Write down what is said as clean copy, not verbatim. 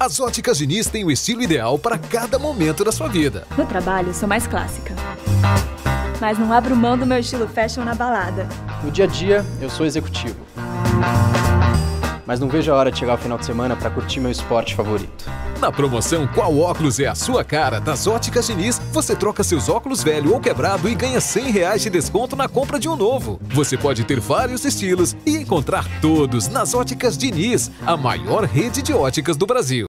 As Óticas Diniz têm o estilo ideal para cada momento da sua vida. No trabalho, sou mais clássica. Mas não abro mão do meu estilo fashion na balada. No dia a dia, eu sou executivo. Mas não vejo a hora de chegar ao final de semana para curtir meu esporte favorito. Na promoção Qual Óculos é a Sua Cara das Óticas Diniz, você troca seus óculos velho ou quebrado e ganha R$100 de desconto na compra de um novo. Você pode ter vários estilos e encontrar todos nas Óticas Diniz, a maior rede de óticas do Brasil.